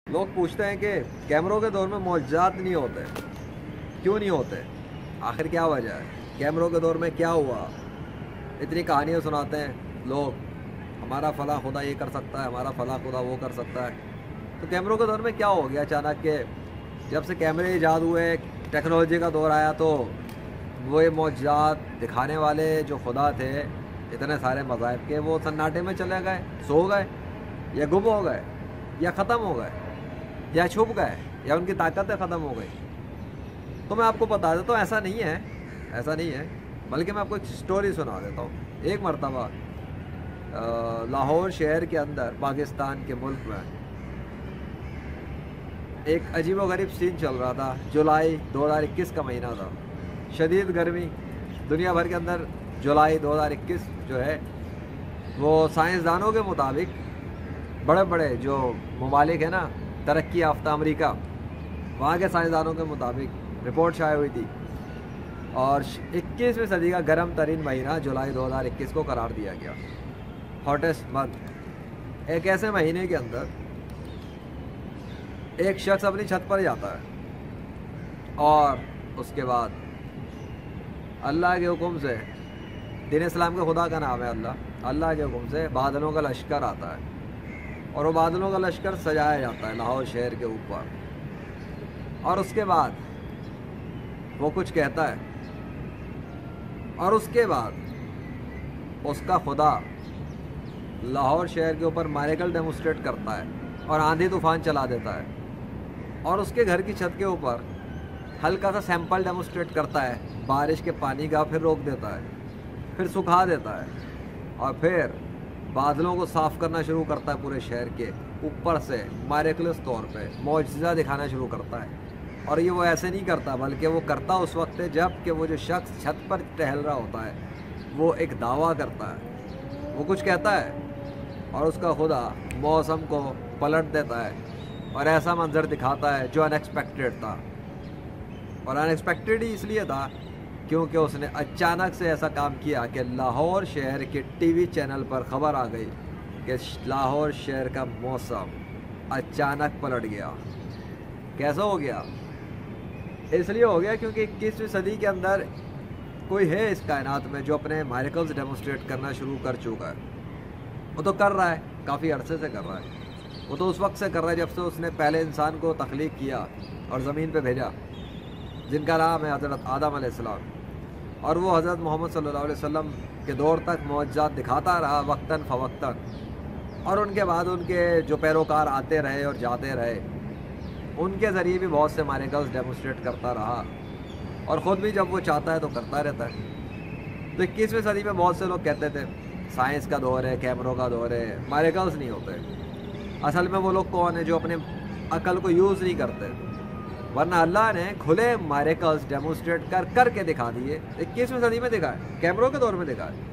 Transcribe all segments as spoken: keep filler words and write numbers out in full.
लोग पूछते हैं कि कैमरों के दौर में मौजज़ात नहीं होते, क्यों नहीं होते, आखिर क्या वजह है, कैमरों के दौर में क्या हुआ। इतनी कहानियाँ सुनाते हैं लोग, हमारा फला खुदा ये कर सकता है, हमारा फला खुदा वो कर सकता है। तो कैमरों के दौर में क्या हो गया अचानक के, जब से कैमरे ईजाद हुए, टेक्नोलॉजी का दौर आया, तो वो ये मौजज़ात दिखाने वाले जो खुदा थे इतने सारे मज़ाहिब के, वो सन्नाटे में चले गए, सो गए, या गुम हो गए, या ख़त्म हो गए, या छुप गए, या उनकी ताकतें ख़त्म हो गई। तो मैं आपको बता देता हूँ, ऐसा नहीं है, ऐसा नहीं है, बल्कि मैं आपको एक स्टोरी सुना देता हूँ। एक मरतबा लाहौर शहर के अंदर, पाकिस्तान के मुल्क में, एक अजीब व गरीब सीन चल रहा था। जुलाई दो हज़ार इक्कीस का महीना था, शदीद गर्मी दुनिया भर के अंदर। जुलाई दो हज़ार इक्कीस जो है वो साइंसदानों के मुताबिक, बड़े बड़े जो ममालिक है ना, तरक्की याफ्ता अमरीका, वहाँ के साइंसदानों के मुताबिक रिपोर्ट शाये हुई थी, और इक्कीसवीं सदी का गर्म तरीन महीना जुलाई दो हज़ार इक्कीस को करार दिया गया, हॉटेस्ट मंथ। एक ऐसे महीने के अंदर एक शख्स अपनी छत पर जाता है और उसके बाद अल्लाह के हुक्म से, दीन इस्लाम के खुदा का नाम है अल्लाह, अल्लाह के हुक्म से बादलों का लश्कर आता है, और वो बादलों का लश्कर सजाया जाता है लाहौर शहर के ऊपर। और उसके बाद वो कुछ कहता है, और उसके बाद उसका खुदा लाहौर शहर के ऊपर मारेकल डेमोस्ट्रेट करता है और आंधी तूफान चला देता है, और उसके घर की छत के ऊपर हल्का सा सैंपल डेमोस्ट्रेट करता है बारिश के पानी का, फिर रोक देता है, फिर सुखा देता है, और फिर बादलों को साफ़ करना शुरू करता है पूरे शहर के ऊपर से, मारेकुलस तौर पे मौजज़ा दिखाना शुरू करता है। और ये वो ऐसे नहीं करता, बल्कि वो करता उस वक्त है जब कि वो जो शख्स छत पर टहल रहा होता है वो एक दावा करता है, वो कुछ कहता है, और उसका खुदा मौसम को पलट देता है और ऐसा मंजर दिखाता है जो अनएक्सपेक्टेड था। और अनएक्सपेक्टेड ही इसलिए था क्योंकि उसने अचानक से ऐसा काम किया कि लाहौर शहर के टीवी चैनल पर खबर आ गई कि लाहौर शहर का मौसम अचानक पलट गया। कैसा हो गया? इसलिए हो गया क्योंकि इक्कीसवीं सदी के अंदर कोई है इस कायनात में जो अपने मिरेकल्स डेमोस्ट्रेट करना शुरू कर चुका है। वो तो कर रहा है, काफ़ी अरसे से कर रहा है, वो तो उस वक्त से कर रहा है जब से उसने पहले इंसान को तख्लीक किया और ज़मीन पे भेजा, जिनका नाम है हज़रत आदम अलैहिस्सलाम। और वो हज़रत मोहम्मद सल्लल्लाहु अलैहि वसल्लम के दौर तक मौजज़ात दिखाता रहा वक्तन फ़वक्तन, और उनके बाद उनके जो पैरोकार आते रहे और जाते रहे, उनके ज़रिए भी बहुत से मिरेकल्स डेमोस्ट्रेट करता रहा, और ख़ुद भी जब वो चाहता है तो करता रहता है। तो इक्कीसवीं सदी में बहुत से लोग कहते थे साइंस का दौर है, कैमरों का दौर है, मिरेकल्स नहीं होते। असल में वो लोग कौन है जो अपने अकल को यूज़ नहीं करते, वरना अल्लाह ने खुले मिरेकल्स डेमोस्ट्रेट कर कर के दिखा दिए। इक्कीसवीं सदी में दिखा है, कैमरों के दौर में दिखा है।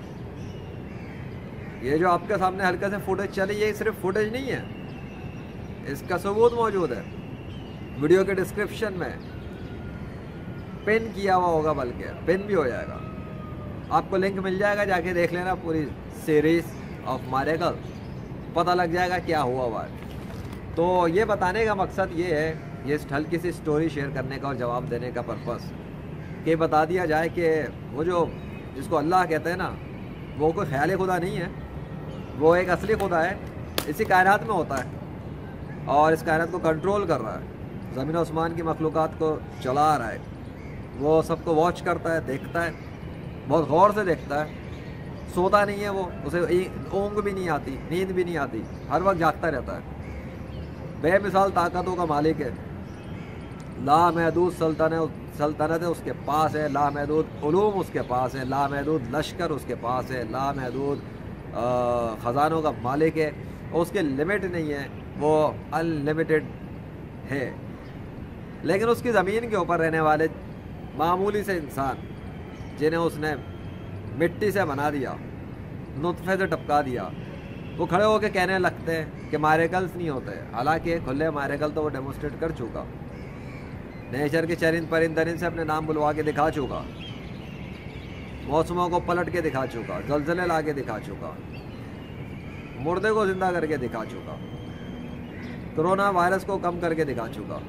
ये जो आपके सामने हल्के से फुटेज चली, ये सिर्फ फुटेज नहीं है, इसका सबूत मौजूद है वीडियो के डिस्क्रिप्शन में, पिन किया हुआ होगा, बल्कि पिन भी हो जाएगा, आपको लिंक मिल जाएगा, जाके देख लेना पूरी सीरीज ऑफ मिरेकल, पता लग जाएगा क्या हुआ हुआ है। तो ये बताने का मकसद ये है, ये हल्की सी स्टोरी शेयर करने का और जवाब देने का पर्पस, कि बता दिया जाए कि वो जो जिसको अल्लाह कहते हैं ना, वो कोई ख्याल खुदा नहीं है, वो एक असली खुदा है, इसी कायनात में होता है और इस कायनात को कंट्रोल कर रहा है, ज़मीन आसमान की मखलूक़ात को चला रहा है, वो सबको वॉच करता है, देखता है, बहुत गौर से देखता है, सोता नहीं है वो, उसे ऊँग भी नहीं आती, नींद भी नहीं आती, हर वक्त जागता रहता है, बेमिसाल ताकतों का मालिक है, लामहदूद सल्तनत सल्तनत है उसके पास है, लामहदूद उलूम उसके पास है, लामहदूद लश्कर उसके पास है, लामहदूद ख़जानों का मालिक है, उसके लिमिट नहीं है, वो अनलिमिटेड है। लेकिन उसकी ज़मीन के ऊपर रहने वाले मामूली से इंसान, जिन्हें उसने मिट्टी से बना दिया, नुत्फ़े से टपका दिया, वो खड़े होकर कहने लगते हैं कि मिरेकल्स नहीं होते, हालांकि खुले मिरेकल तो वो डेमोस्ट्रेट कर चुका, नेचर के चरिंद परिंदरिंद से अपने नाम बुलवा के दिखा चुका, मौसमों को पलट के दिखा चुका, ज़लज़ले ला के दिखा चुका, मुर्दे को ज़िंदा करके दिखा चुका। کورونا وائرس کو کم کر کے دکھا چکا.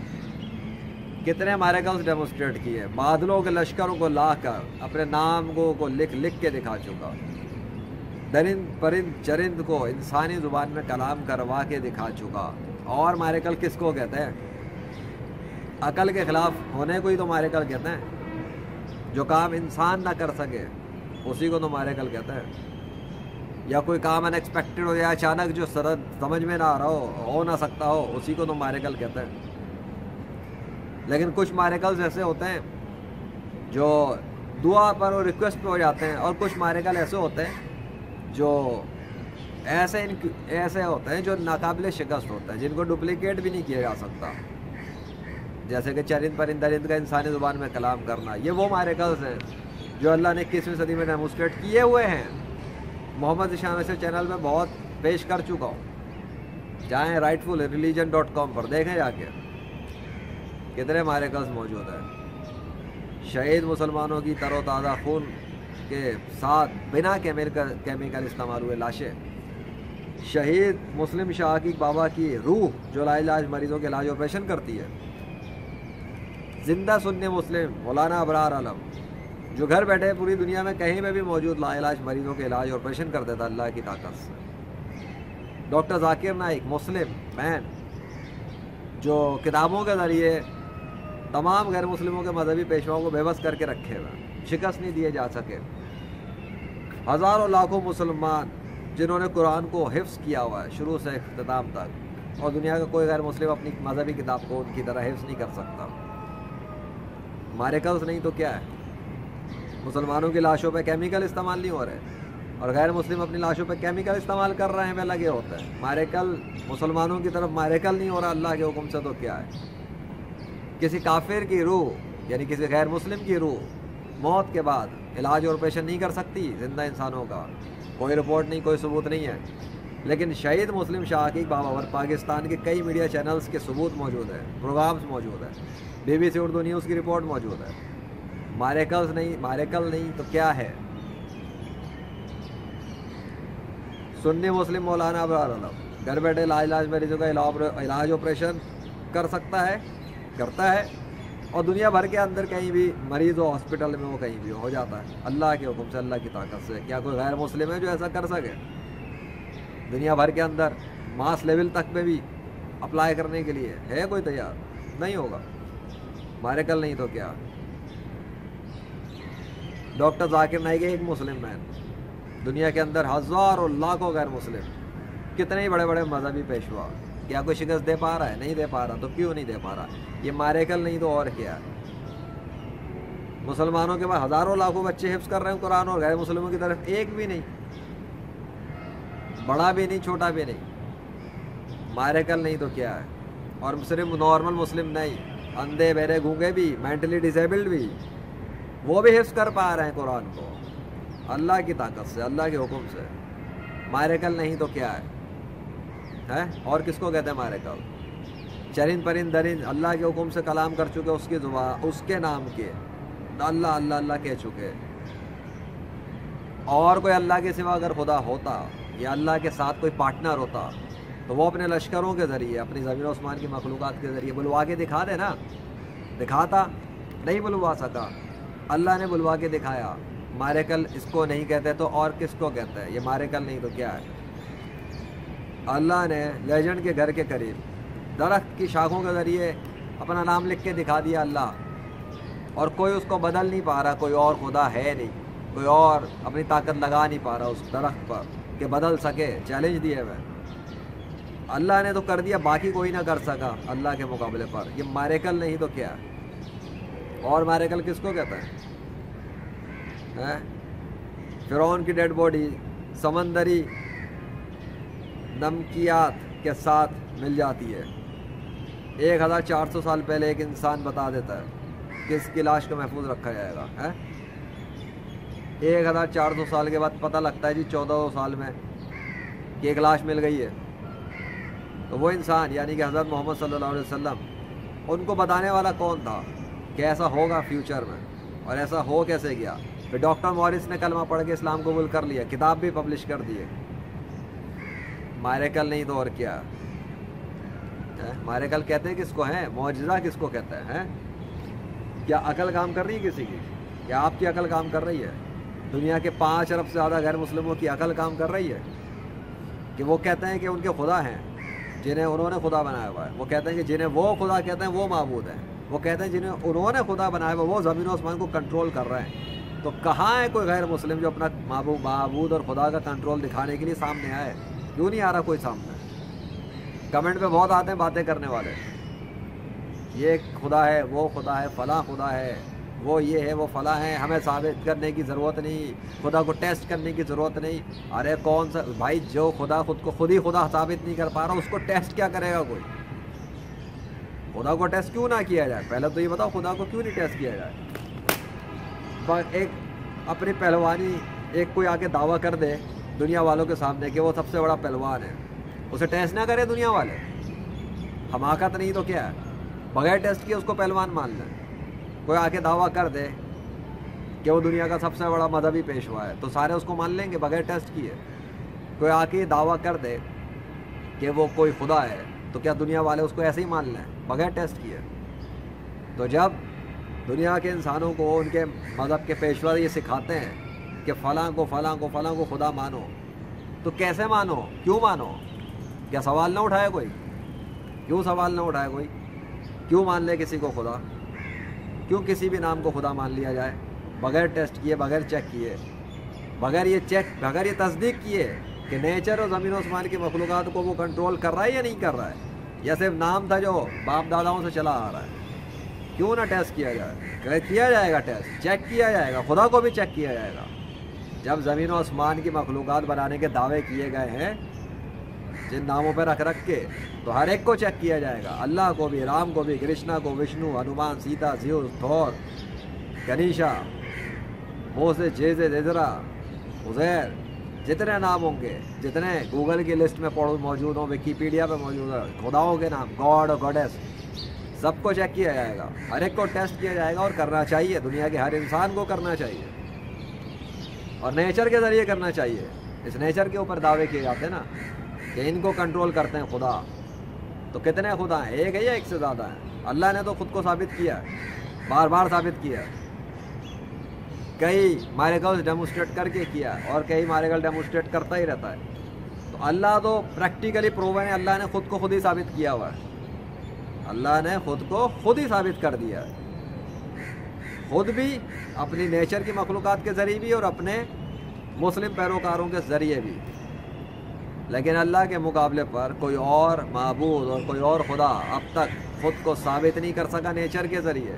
کتنے میریکلز ڈیمونسٹریٹ کیے, بادلوں کے لشکروں کو لا کر اپنے نام کو کو لکھ لکھ کے دکھا چکا. درند پرند چرند کو انسانی زبان میں کلام کروا کے دکھا چکا. اور میریکل کس کو کہتے ہیں؟ عقل کے خلاف ہونے کو ہی تو میریکل کہتے ہیں. جو کام انسان نہ کر سکے اسی کو تو میریکل کہتے ہیں. یا کوئی کام ان ایکسپیکٹڈ ہو یا اچانک جو سرد سمجھ میں نہ آ رہا ہو ہو نہ سکتا ہو اسی کو تو میریکل کہتے ہیں. لیکن کچھ میریکلز ایسے ہوتے ہیں جو دعا پر اور ریکویسٹ پہ ہو جاتے ہیں, اور کچھ میریکل ایسے ہوتے ہیں جو ایسے ایسے ہوتے ہیں جو ناقابل شکست ہوتے ہیں, جن کو ڈپلیکیٹ بھی نہیں کیا جا سکتا. جیسے کہ چرند پرند درند کا انسانی زبان میں کلام کرنا, یہ وہ میریکلز ہیں جو اللہ نے اکیسویں صدی میں ڈیمونسٹریٹ کیے ہوئے ہیں. محمد ذیشان ویسے چینل میں بہت پیش کر چکا ہوں. جائیں rightful religion dot com پر دیکھیں جا کے کتنے میریکلز موجود ہیں. شہید مسلمانوں کی تر و تازہ خون کے ساتھ بنا کیمیکل استعمال ہوئے لاشیں. شہید مسلم شاہ عقیق بابا کی روح جو لا علاج مریضوں کے علاج آپریشن کرتی ہے. زندہ سنی مسلم مولانا ابرار عالم جو گھر بیٹھے پوری دنیا میں کہیں میں بھی موجود لا علاج مریضوں کے علاج آپریشن کر دیتا اللہ کی طاقت سے. ڈاکٹر ذاکر نائک مسلم مین جو کتابوں کے ذریعے تمام غیر مسلموں کے مذہبی پیشواؤں کو بے بس کر کے رکھے ہوئے, شکست نہیں دیے جا سکے. ہزاروں لاکھوں مسلمان جنہوں نے قرآن کو حفظ کیا ہوا ہے شروع سے اختتام تک, اور دنیا کا کوئی غیر مسلم اپنی مذہبی کتاب کو ان کی طرح حفظ نہیں کر سکتا. میریکلز نہیں تو کیا ہے؟ مسلمانوں کی لاشوں پہ کیمیکل استعمال نہیں ہو رہے اور غیر مسلم اپنی لاشوں پہ کیمیکل استعمال کر رہے ہیں, میں لگے ہوتے ہیں. میریکل مسلمانوں کی طرف میریکل نہیں ہو رہا اللہ کے حکم سے تو کیا ہے؟ کسی کافر کی روح یعنی کسی غیر مسلم کی روح موت کے بعد علاج اور آپریشن نہیں کر سکتی زندہ انسانوں کا, کوئی رپورٹ نہیں, کوئی ثبوت نہیں ہے. لیکن شہید مسلم شاہ عقیق بابا اور پاکستان کے کئی میڈیا چینلز کے ثبوت موجود ہیں, پروگرامز موجود ہیں, B B C Urdu news کی رپورٹ موجود ہے. میریکلز نہیں, میریکل نہیں تو کیا ہے؟ سنی مسلم مولانا ابرار عالم گھر بیٹھے لا علاج مریضوں کا علاج آپریشن کر سکتا ہے, کرتا ہے, اور دنیا بھر کے اندر کہیں بھی مریض ہو ہاسپٹل میں وہ کہیں بھی ہو جاتا ہے اللہ کے حکم سے, اللہ کی طاقت سے. کیا کوئی غیر مسلم ہے جو ایسا کر سکے؟ دنیا بھر کے اندر ماس لیول تک میں بھی اپلائی کرنے کے لیے ہے کوئی تیار؟ نہیں ہوگا. میریکل نہیں تو کیا؟ ڈاکٹر ذاکر نائک ایک مسلم مین, دنیا کے اندر ہزاروں لاکھوں غیر مسلم, کتنے ہی بڑے بڑے مذہبی پیشوا, کیا کوئی شکست دے پا رہا ہے؟ نہیں دے پا رہا. تو کیوں نہیں دے پا رہا؟ یہ میریکل نہیں تو اور کیا ہے؟ مسلمانوں کے بعد ہزاروں لاکھوں بچے حفظ کر رہے ہیں قرآن اور غیر مسلموں کی طرف ایک بھی نہیں, بڑا بھی نہیں, چھوٹا بھی نہیں. میریکل نہیں تو کیا ہے؟ اور صرف نارمل مسلم نہیں, اندھے بہرے گونگے بھی, مینٹلی ڈسیبلڈ بھی, وہ بھی حفظ کر پا رہے ہیں قرآن کو اللہ کی طاقت سے, اللہ کے حکم سے. میریکل نہیں تو کیا ہے؟ ہے اور کس کو کہتے ہیں میریکل؟ چرند پرند درند اللہ کے حکم سے کلام کر چکے, اس کی زبان اس کے نام کے اللہ اللہ اللہ کہہ چکے. اور کوئی اللہ کے سوا اگر خدا ہوتا یا اللہ کے ساتھ کوئی پارٹنر ہوتا تو وہ اپنے لشکروں کے ذریعے, اپنی زمین و عثمان کی مخلوقات کے ذریعے بلوا کے دکھا دے نا. دکھاتا, نہیں بلوا سکا, اللہ نے بلوا کے دکھایا. میریکل اس کو نہیں کہتے تو اور کس کو کہتے ہیں؟ یہ میریکل نہیں تو کیا ہے؟ اللہ نے لیجنڈ کے گھر کے قریب درخت کی شاخوں کے ذریعے اپنا نام لکھ کے دکھا دیا اللہ, اور کوئی اس کو بدل نہیں پا رہا. کوئی اور خدا ہے نہیں, کوئی اور اپنی طاقت لگا نہیں پا رہا اس درخت پر کہ بدل سکے. چیلنج دیے ہوئے اللہ نے تو کر دیا, باقی کوئی نہ کر سکا اللہ کے مقابلے پر. یہ میریکل نہیں تو کیا؟ اور میریکل کس کو کہتا ہے؟ فرعون کی ڈیڈ باڈی سمندری نمکیات کے ساتھ مل جاتی ہے. ایک ہزار چار سو سال پہلے ایک انسان بتا دیتا ہے کہ اس کی لاش کو محفوظ رکھا جائے گا. ایک ہزار چار سو سال کے بعد پتہ لگتا ہے جی چودہ سو سال میں کہ ایک لاش مل گئی ہے. تو وہ انسان یعنی کہ حضرت محمد صلی اللہ علیہ وسلم, ان کو بتانے والا کون تھا کہ ایسا ہوگا فیوچر میں, اور ایسا ہو کیسے گیا؟ پھر ڈاکٹر مورس نے کلمہ پڑھ کے اسلام قبول کر لیا, کتاب بھی پبلش کر دیے. میریکل نہیں تو اور کیا؟ میریکل کہتے ہیں کس کو ہیں؟ معجزہ کس کو کہتے ہیں؟ کیا عقل کام کر رہی ہے کسی کی؟ کیا آپ کی عقل کام کر رہی ہے؟ دنیا کے پانچ ارب سے زیادہ غیر مسلموں کی عقل کام کر رہی ہے کہ وہ کہتے ہیں کہ ان کے خدا ہیں جنہیں انہوں نے خدا بنایا ہوا ہے؟ وہ کہتے ہیں کہ جنہیں وہ خدا کہتے ہیں وہ معبود ہیں؟ وہ کہتے ہیں جنہیں انہوں نے خدا بنایا ہوا وہ زمین و آسمان کو کنٹرول کر رہے ہیں؟ تو کہاں ہے کوئی غیر مسلم جو اپنا معبود اور خدا کا کنٹرول دکھانے کے لیے سامنے آئے؟ کیوں نہیں آ رہا کوئی سامنے؟ کمنٹ پہ بہت آتے ہیں باتیں کرنے والے، یہ خدا ہے، وہ خدا ہے، فلاں خدا ہے، وہ یہ ہے، وہ فلاں ہے، ہمیں ثابت کرنے کی ضرورت نہیں، خدا کو ٹیسٹ کرنے کی ضرورت نہیں۔ ارے کون سا بھائی، جو خدا خود کو خود ہی خدا ثابت نہیں کر پا رہا اس کو ٹیسٹ کیا کرے گا کوئی؟ خدا کو ٹیسٹ کیوں نہ کیا جائے؟ پہلے تو یہ بتاؤ خدا کو کیوں نہیں ٹیسٹ کیا جائے؟ ایک اپنی پہلوانی ایک کوئی آ کے دعویٰ کر دے دنیا والوں کے سامنے کہ وہ سب سے بڑا پہلوان ہے، اسے ٹیسٹ نہ کرے دنیا والے؟ حماقت نہیں تو کیا ہے؟ بغیر ٹیسٹ کیے اس کو پہلوان مان لیں۔ کوئی آ کے دعویٰ کر دے کہ وہ دنیا کا سب سے بڑا مذہبی پیشوا ہے تو سارے اس کو مان لیں گے بغیر ٹیسٹ کیے؟ کوئی آ کے دعویٰ کر دے کہ وہ کوئی خدا ہے تو کیا دنیا والے اس کو ایسے ہی مان لیں بغیر ٹیسٹ کیے؟ تو جب دنیا کے انسانوں کو ان کے مذہب کے پیشوا یہ سکھاتے ہیں کہ فلاں کو فلاں کو فلاں کو خدا مانو، تو کیسے مانو؟ کیوں مانو؟ کیا سوال نہ اٹھائے کوئی؟ کیوں سوال نہ اٹھائے کوئی؟ کیوں مان لے کسی کو خدا؟ کیوں کسی بھی نام کو خدا مان لیا جائے بغیر ٹیسٹ کیے، بغیر چیک کیے، بغیر یہ چیک بغیر یہ تصدیق کیے کہ نیچر اور زمین و آسمان کی مخلوقات کو وہ کنٹرول کر رہا ہے یا نہیں کر رہا ہے، یا صرف نام تھا جو باپ داداؤں سے چلا آ رہا ہے؟ کیوں نہ ٹیسٹ کیا جائے؟ کیا جائے گا ٹیسٹ، چیک کیا جائے گا، خدا کو بھی چیک کیا جائے گا۔ جب زمین و آسمان کی مخلوقات بنانے کے دعوے کیے گئے ہیں جن ناموں پہ رکھ رکھ کے، تو ہر ایک کو چیک کیا جائے گا، اللہ کو بھی، رام کو بھی، کرشنا کو، وشنو، ہنومان، سیتا، زیوس، تھور، گنیشا، موسیس، جیزے، زیزرا، عزیر، جتنے نام ہوں گے، جتنے گوگل کی لسٹ میں موجود ہوں، وکیپیڈیا پہ موجود ہے خداؤں کے نام، گاڈ اور گاڈیس، سب کو چیک کیا جائے گا، ہر ایک کو ٹیسٹ کیا جائے گا، اور کرنا چاہیے، دنیا کے ہر انسان کو کرنا چاہیے، اور نیچر کے ذریعے کرنا چاہیے۔ اس نیچر کے اوپر دعوے کیے جاتے ہیں نا کہ ان کو کنٹرول کرتے ہیں خدا، تو کتنے خدا ہیں؟ ایک ہے یا ایک سے زیادہ ہیں؟ اللہ نے تو خود کو ثابت کیا ہے، بار بار ثابت کیا ہے، کئی میریکلز ڈیمونسٹریٹ کر کے کیا، اور کئی میریکل ڈیمونسٹریٹ کرتا ہی رہتا ہے۔ تو اللہ تو پریکٹیکلی پروون ہے، اللہ نے خود کو خود ہی ثابت کیا ہوا ہے، اللہ نے خود کو خود ہی ثابت کر دیا ہے، خود بھی، اپنی نیچر کی مخلوقات کے ذریعے بھی، اور اپنے مسلم پیروکاروں کے ذریعے بھی۔ لیکن اللہ کے مقابلے پر کوئی اور معبود اور کوئی اور خدا اب تک خود کو ثابت نہیں کر سکا نیچر کے ذریعے۔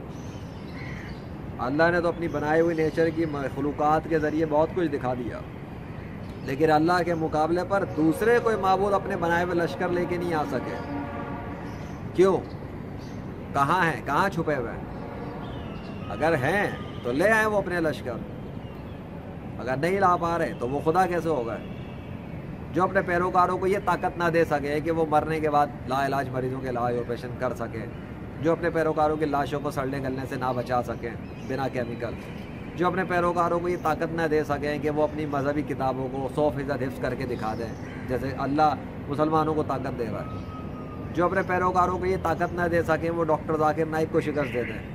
اللہ نے تو اپنی بنائی ہوئی نیچر کی مخلوقات کے ذریعے بہت کچھ دکھا دیا، لیکن اللہ کے مقابلے پر دوسرے کوئی معبود اپنے بنائے ہوئے لشکر لے کے نہیں آ سکے۔ کیوں؟ کہاں ہیں؟ کہاں چھپے ہوئے ہیں؟ اگر ہیں تو لے آئیں وہ اپنے لشکر، اگر نہیں لا پا رہے تو وہ خدا کیسے ہوگا جو اپنے پیروکاروں کو یہ طاقت نہ دے سکے کہ وہ مرنے کے بعد لا علاج مریضوں کے علاج آپریشن کر سکے، جو اپنے پیروکاروں کی لاشوں کو سڑنے گلنے سے نہ بچا سکیں بنا کیمیکل، جو اپنے پیروکاروں کو یہ طاقت نہ دے سکیں کہ وہ اپنی مذہبی کتابوں کو سو فیصد حفظ کر کے دکھا دیں جیسے اللہ مسلمانوں کو طاقت دے رہا ہے، جو اپنے پیروکاروں کو یہ طاقت نہ دے سکیں وہ ڈاکٹر ذاکر نائک کو شکست دے دیں،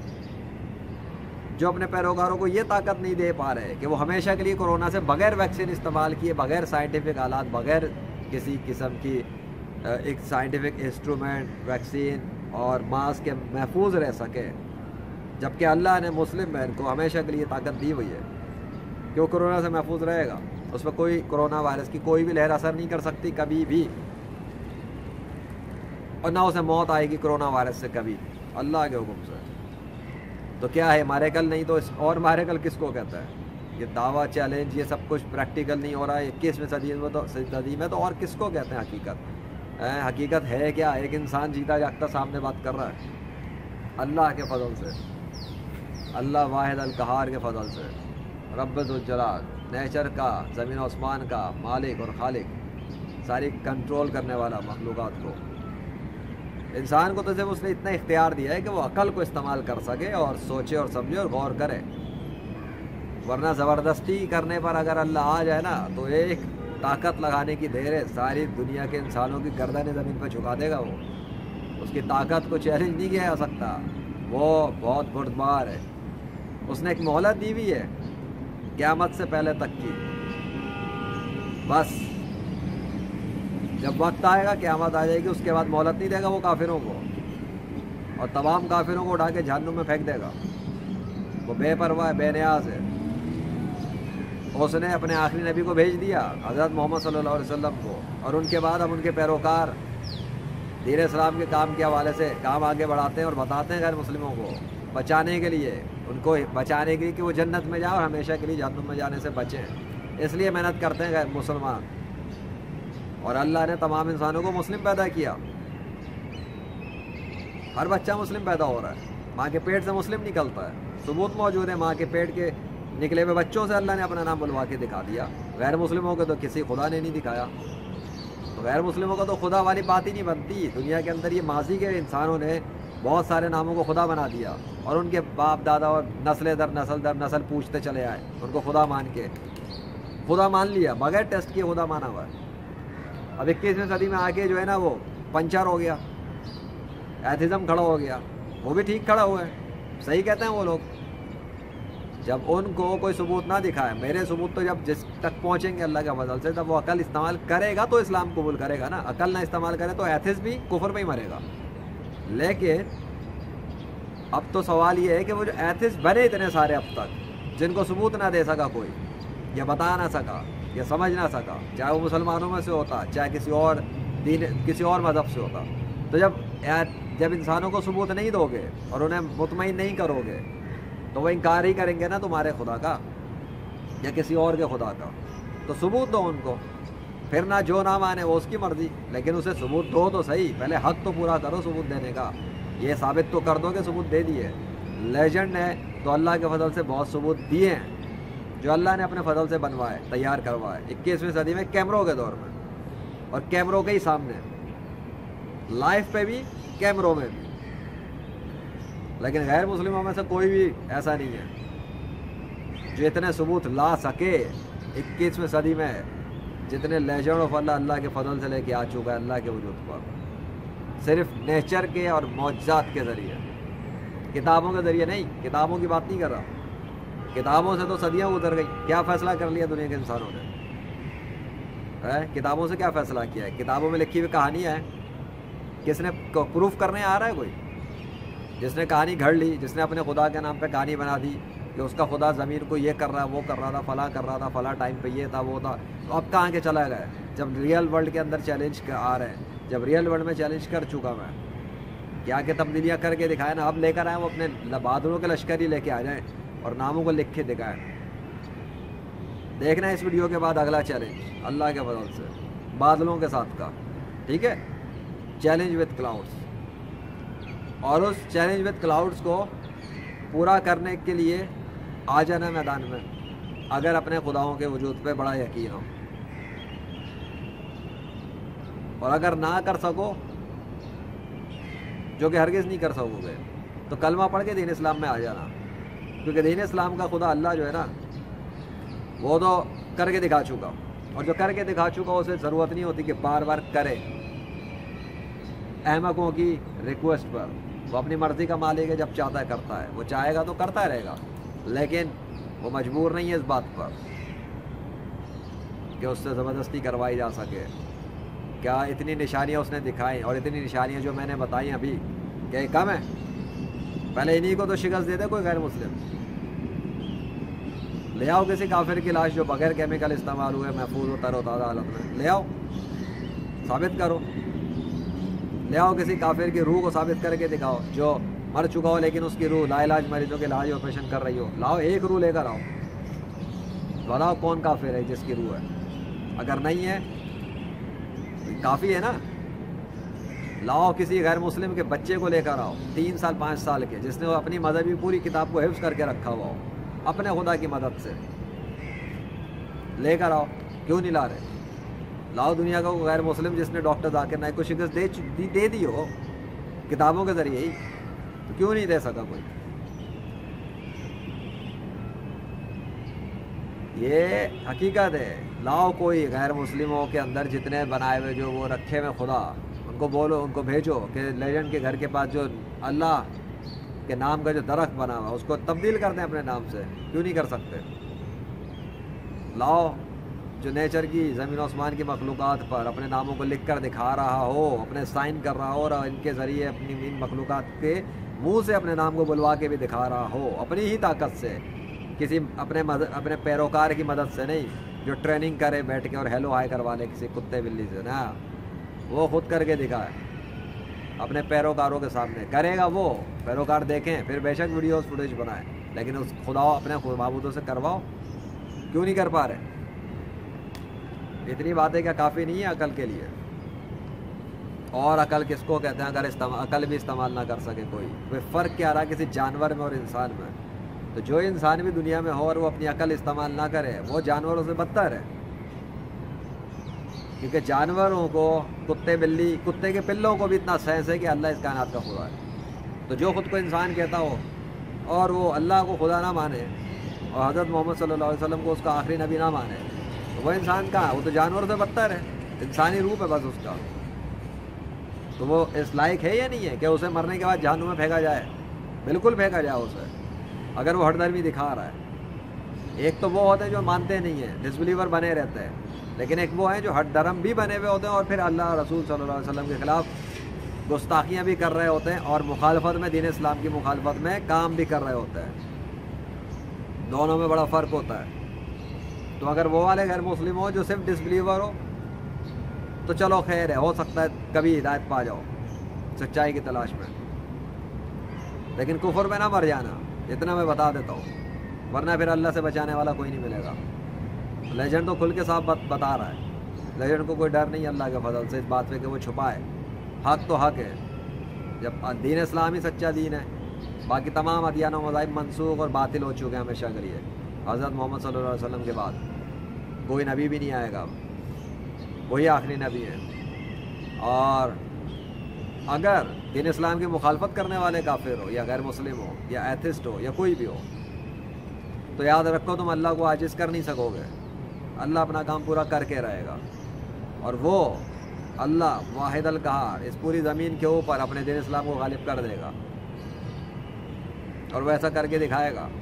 جو اپنے پیروکاروں کو یہ طاقت نہیں دے پا رہے کہ وہ ہمیشہ کے لیے کورونا سے بغیر ویکسین استعمال کیے، بغیر سائنٹیفک آلات، بغیر کسی قسم کی ایک سائنٹیفک انسٹرومنٹ، ویکسین اور ماسک کے محفوظ رہ سکے، جبکہ اللہ نے مسلم بہن کو ہمیشہ کے لیے طاقت دی ہوئی ہے کہ وہ کورونا سے محفوظ رہے گا، اس پہ کوئی کورونا وائرس کی کوئی بھی لہر اثر نہیں کر سکتی کبھی بھی، اور نہ اسے موت آئے گی کورونا وائرس سے کبھی اللہ کے حکم سے۔ تو کیا ہے میریکل؟ نہیں تو اس اور میریکل کس کو کہتا ہے؟ یہ دعویٰ، چیلنج، یہ سب کچھ پریکٹیکل نہیں ہو رہا ہے اکیسویں صدی میں تو صدی میں تو اور کس کو کہتے ہیں حقیقت؟ حقیقت ہے کیا؟ ایک انسان جیتا جاگتا سامنے بات کر رہا ہے، اللہ کے فضل سے، اللہ واحد القہار کے فضل سے، رب ذوالجلال، نیچر کا، زمین و آسمان کا مالک اور خالق، ساری کنٹرول کرنے والا مخلوقات کو۔ انسان کو تو صرف اس نے اتنا اختیار دیا ہے کہ وہ عقل کو استعمال کر سکے اور سوچے اور سمجھے اور غور کرے، ورنہ زبردستی کرنے پر اگر اللہ آ جائے نا تو ایک طاقت لگانے کی دیر ہے, ساری دنیا کے انسانوں کی گردنیں زمین پہ جھکا دے گا وہ. اس کی طاقت کو چیلنج نہیں کیا جا سکتا, وہ بہت بردبار ہے. اس نے ایک مہلت دی ہوئی ہے قیامت سے پہلے تک کی. بس جب وقت آئے گا قیامت آ جائے گی, اس کے بعد مہلت نہیں دے گا وہ کافروں کو, اور تمام کافروں کو اٹھا کے جہنم میں پھینک دے گا. وہ بے پرواہ ہے, بے نیاز ہے. اس نے اپنے آخری نبی کو بھیج دیا, حضرت محمد صلی اللہ علیہ وسلم کو, اور ان کے بعد ہم ان کے پیروکار دین اسلام کے کام کے حوالے سے کام آگے بڑھاتے ہیں اور بتاتے ہیں غیر مسلموں کو بچانے کے لیے, ان کو بچانے کے لیے کہ وہ جنت میں جائیں اور ہمیشہ کے لیے جہنم میں جانے سے بچیں. اس لیے محنت کرتے ہیں غیر مسلمان. اور اللہ نے تمام انسانوں کو مسلم پیدا کیا. ہر بچہ مسلم پیدا ہو رہا ہے, ماں کے پیٹ سے مسلم نکلتا ہے. ثبوت موجود ہے, ماں کے پیٹ کے نکلے ہوئے بچوں سے اللہ نے اپنا نام بلوا کے دکھا دیا. غیر مسلموں کو تو کسی خدا نے نہیں دکھایا. تو غیر مسلموں کو تو خدا والی بات ہی نہیں بنتی. دنیا کے اندر یہ ماضی کے انسانوں نے بہت سارے ناموں کو خدا بنا دیا, اور ان کے باپ دادا اور نسل در نسل در نسل پوچھتے چلے آئے, ان کو خدا مان کے خدا مان لیا, بغیر ٹیسٹ کیے خدا مانا ہوا ہے. اب اکیسویں صدی میں آ کے جو ہے نا وہ پنچر ہو گیا, ایتھزم کھڑا ہو گیا. وہ بھی ٹھیک کھڑا ہوا ہے, صحیح کہتے ہیں وہ لوگ. جب ان کو کوئی ثبوت نہ دکھائے, میرے ثبوت تو جب جس تک پہنچیں گے اللہ کے فضل سے, تب وہ عقل استعمال کرے گا تو اسلام قبول کرے گا نا. عقل نہ استعمال کرے تو ایتھز بھی کفر میں ہی مرے گا. لیکن اب تو سوال یہ ہے کہ وہ جو ایتھز بنے اتنے سارے اب تک, جن کو ثبوت نہ دے سکا کوئی, یا بتا نہ سکا, یا سمجھ نہ سکا, چاہے وہ مسلمانوں میں سے ہوتا, چاہے کسی اور دین کسی اور مذہب سے ہوتا, تو جب جب انسانوں کو ثبوت نہیں دو گے اور انہیں مطمئن نہیں کرو گے, تو وہ انکار ہی کریں گے نا تمہارے خدا کا یا کسی اور کے خدا کا. تو ثبوت دو ان کو, پھر نہ جو نہ مانے وہ اس کی مرضی, لیکن اسے ثبوت دو تو صحیح. پہلے حق تو پورا کرو ثبوت دینے کا. یہ ثابت تو کر دو کہ ثبوت دے دیے. لیجنڈ نے تو اللہ کے فضل سے بہت ثبوت دیے ہیں جو اللہ نے اپنے فضل سے بنوائے, تیار کروائے اکیسویں صدی میں کیمروں کے دور میں, اور کیمروں کے ہی سامنے, لائف پہ بھی کیمروں میں بھی. لیکن غیر مسلموں میں سے کوئی بھی ایسا نہیں ہے جو اتنے ثبوت لا سکے اکیسویں صدی میں, جتنے لیجنڈ آف اللہ اللہ کے فضل سے لے کے آ چکا ہے اللہ کے وجود پر, صرف نیچر کے اور معجزات کے ذریعے, کتابوں کے ذریعے نہیں. کتابوں کی بات نہیں کر رہا, کتابوں سے تو صدیاں گزر گئی. کیا فیصلہ کر لیا دنیا کے انسانوں نے؟ کتابوں سے کیا فیصلہ کیا ہے؟ کتابوں میں لکھی ہوئی کہانیاں ہیں, کس نے پروف کرنے آ رہا ہے؟ کوئی جس نے کہانی گھڑ لی, جس نے اپنے خدا کے نام پہ کہانی بنا دی کہ اس کا خدا زمین کو یہ کر رہا ہے, وہ کر رہا تھا, فلاں کر رہا تھا, فلاں ٹائم پہ یہ تھا, وہ تھا. تو اب کہاں کے چلا گئے جب ریئل ورلڈ کے اندر چیلنج آ رہے ہیں؟ جب ریئل ورلڈ میں چیلنج کر چکا میں, کیا کہ تبدیلیاں کر کے دکھائے نا. اب لے کر آئے وہ اپنے بہادروں کے لشکر ہی لے کے آ جائیں اور ناموں کو لکھ کے دکھائیں. دیکھنا ہے اس ویڈیو کے بعد اگلا چیلنج اللہ کے فضل سے بادلوں کے ساتھ کا, ٹھیک ہے, چیلنج وتھ کلاؤڈس. اور اس چیلنج وتھ کلاؤڈس کو پورا کرنے کے لیے آ جانا میدان میں, اگر اپنے خداؤں کے وجود پہ بڑا یقین ہو. اور اگر نہ کر سکو, جو کہ ہرگز نہیں کر سکو گے, تو کلمہ پڑھ کے دین اسلام میں آ جانا. کیونکہ دین اسلام کا خدا اللہ جو ہے نا, وہ تو کر کے دکھا چکا, اور جو کر کے دکھا چکا اسے ضرورت نہیں ہوتی کہ بار بار کرے احمقوں کی ریکویسٹ پر. وہ اپنی مرضی کا مالک ہے, جب چاہتا ہے کرتا ہے, وہ چاہے گا تو کرتا رہے گا, لیکن وہ مجبور نہیں ہے اس بات پر کہ اس سے زبردستی کروائی جا سکے. کیا اتنی نشانیاں اس نے دکھائیں, اور اتنی نشانیاں جو میں نے بتائی ابھی, کیا یہ کم ہے؟ پہلے انہی کو تو شکست دے دے کوئی غیر مسلم. لے آؤ کسی کافر کی لاش جو بغیر کیمیکل استعمال ہوئے محفوظ و تر و تازہ حالت میں, لے آؤ, ثابت کرو. لے آؤ کسی کافر کی روح کو ثابت کر کے دکھاؤ جو مر چکا ہو لیکن اس کی روح لا علاج مریضوں کے علاج آپریشن کر رہی ہو. لاؤ ایک روح لے کر آؤ, بتاؤ کون کافر ہے جس کی روح ہے. اگر نہیں ہے کافی ہے نا. لاؤ کسی غیر مسلم کے بچے کو لے کر آؤ, تین سال پانچ سال کے, جس نے اپنی مذہبی پوری کتاب کو حفظ کر کے رکھا ہوا ہو اپنے خدا کی مدد سے. لے کر آؤ, کیوں نہیں لا رہے؟ لاؤ دنیا کا وہ غیر مسلم جس نے ڈاکٹر ذاکر نائک کو شکست دے دی, دے دی ہو کتابوں کے ذریعے ہی, تو کیوں نہیں دے سکا کوئی؟ یہ حقیقت ہے. لاؤ کوئی غیر مسلموں کے اندر جتنے بنائے ہوئے جو وہ رکھے ہوئے خدا، ان کو بولو، ان کو بھیجو کہ لیجنڈ کے گھر کے پاس جو اللہ کے نام کا جو درخت بنا ہوا اس کو تبدیل کر دیں اپنے نام سے. کیوں نہیں کر سکتے؟ لاؤ جو نیچر کی زمین و آسمان کی مخلوقات پر اپنے ناموں کو لکھ کر دکھا رہا ہو، اپنے سائن کر رہا ہو، اور ان کے ذریعے اپنی ان مخلوقات کے منہ سے اپنے نام کو بلوا کے بھی دکھا رہا ہو، اپنی ہی طاقت سے، کسی اپنے اپنے پیروکار کی مدد سے نہیں، جو ٹریننگ کرے بیٹھ کے اور ہیلو ہائی کروا لے کسی کتے بلی سے نا. وہ خود کر کے دکھائے اپنے پیروکاروں کے سامنے. کرے گا وہ، پیروکار دیکھیں، پھر بے شک ویڈیوز فوٹیج بنائیں، لیکن اس خدا اپنے معبودوں سے کرواؤ. کیوں نہیں کر پا رہے؟ اتنی باتیں کیا کافی نہیں ہے عقل کے لیے؟ اور عقل کس کو کہتے ہیں اگر استعمال عقل بھی استعمال نہ کر سکے کوئی؟ کوئی فرق کیا رہا کسی جانور میں اور انسان میں؟ تو جو انسان بھی دنیا میں ہو اور وہ اپنی عقل استعمال نہ کرے وہ جانوروں سے بدتر ہے. کیونکہ جانوروں کو، کتے بلی کتے کے پلوں کو بھی اتنا سینس ہے کہ اللہ اس کائنات کا خدا ہے. تو جو خود کو انسان کہتا ہو اور وہ اللہ کو خدا نہ مانے اور حضرت محمد صلی اللہ علیہ وسلم کو اس کا آخری نبی نہ مانے، تو وہ انسان کہاں؟ وہ تو جانوروں سے بدتر ہے. انسانی روپ ہے بس اس کا. تو وہ اس لائق ہے یا نہیں ہے کہ اسے مرنے کے بعد جہنم میں پھینکا جائے؟ بالکل پھینکا جائے اسے، اگر وہ ہٹ درمی دکھا رہا ہے. ایک تو وہ ہوتے ہیں جو مانتے نہیں ہیں، ڈس بلیور بنے رہتے ہیں، لیکن ایک وہ ہیں جو ہٹ درم بھی بنے ہوئے ہوتے ہیں اور پھر اللہ رسول صلی اللہ علیہ وسلم کے خلاف گستاخیاں بھی کر رہے ہوتے ہیں اور مخالفت میں، دین اسلام کی مخالفت میں کام بھی کر رہے ہوتے ہیں. دونوں میں بڑا فرق ہوتا ہے. تو اگر وہ والے غیر مسلم ہو جو صرف ڈس بلیور ہو تو چلو خیر ہے، ہو سکتا ہے کبھی ہدایت پا جاؤ سچائی کی تلاش میں، لیکن کفر میں نہ مر جانا، اتنا میں بتا دیتا ہوں، ورنہ پھر اللہ سے بچانے والا کوئی نہیں ملے گا. لیجنڈ تو کھل کے صاحب بتا رہا ہے، لیجنڈ کو کوئی ڈر نہیں اللہ کے فضل سے اس بات پہ کہ وہ چھپائے. حق تو حق ہے. جب دین اسلام ہی سچا دین ہے، باقی تمام ادیان و مذاہب منسوخ اور باطل ہو چکے ہیں ہمیشہ کے لیے. حضرت محمد صلی اللہ علیہ وسلم کے بعد کوئی نبی بھی نہیں آئے گا، وہی آخری نبی ہے. اور اگر دین اسلام کی مخالفت کرنے والے کافر ہو یا غیر مسلم ہو یا ایتھسٹ ہو یا کوئی بھی ہو، تو یاد رکھو تم اللہ کو عاجز کر نہیں سکو گے. اللہ اپنا کام پورا کر کے رہے گا، اور وہ اللہ واحد القہار اس پوری زمین کے اوپر اپنے دین اسلام کو غالب کر دے گا، اور وہ ایسا کر کے دکھائے گا.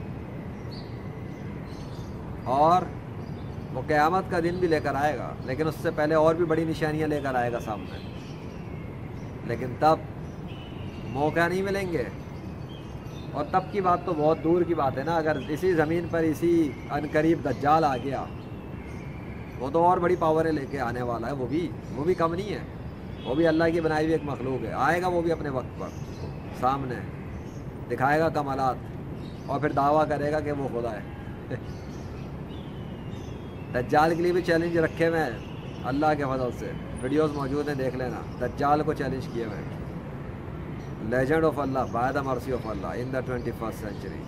اور وہ قیامت کا دن بھی لے کر آئے گا، لیکن اس سے پہلے اور بھی بڑی نشانیاں لے کر آئے گا سامنے. لیکن تب موقع نہیں ملیں گے، اور تب کی بات تو بہت دور کی بات ہے نا. اگر اسی زمین پر اسی ان قریب دجال آ گیا، وہ تو اور بڑی پاوریں لے کے آنے والا ہے. وہ بھی وہ بھی کم نہیں ہے، وہ بھی اللہ کی بنائی ہوئی ایک مخلوق ہے. آئے گا وہ بھی اپنے وقت پر سامنے، دکھائے گا کمالات، اور پھر دعویٰ کرے گا کہ وہ خدا ہے. دجال کے لیے بھی چیلنج رکھے ہوئے ہیں اللہ کے فضل سے، ویڈیوز موجود ہیں، دیکھ لینا. دجال کو چیلنج کیے ہوئے ہیں. Legend of Allah, by the mercy of Allah in the twenty first century.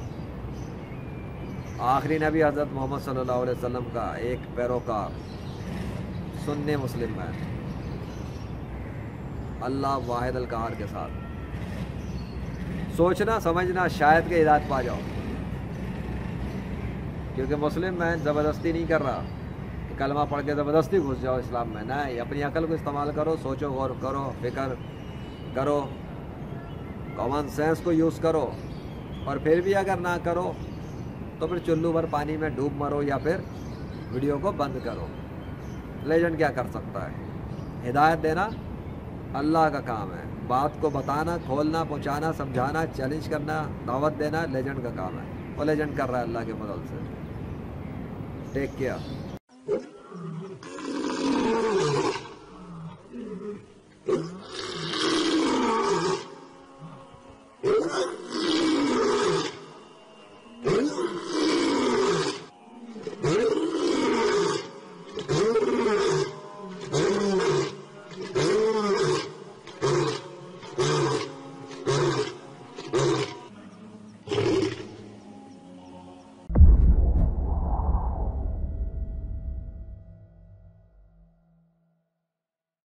آخری نبی حضرت محمد صلی اللہ علیہ وسلم کا ایک پیروکار، سنی مسلم ہے، اللہ واحد القہار کے ساتھ. سوچنا سمجھنا شاید کہ ہدایت پا جاؤ، کیونکہ مسلم میں زبردستی نہیں کر رہا کہ کلمہ پڑھ کے زبردستی گھس جاؤ اسلام میں. نہیں، اپنی عقل کو استعمال کرو، سوچو، غور کرو، فکر کرو، کامن سینس کو یوز کرو. اور پھر بھی اگر نہ کرو تو پھر چلو بھر پانی میں ڈوب مرو یا پھر ویڈیو کو بند کرو. لیجنڈ کیا کر سکتا ہے؟ ہدایت دینا اللہ کا کام ہے، بات کو بتانا، کھولنا، پہنچانا، سمجھانا، چیلنج کرنا، دعوت دینا لیجنڈ کا کام ہے، اور لیجنڈ کر رہا ہے اللہ کے فضل سے. Take care.